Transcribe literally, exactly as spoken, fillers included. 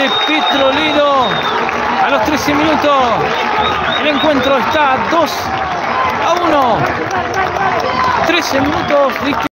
de Petrolero. A los trece minutos el encuentro está dos a uno. trece minutos.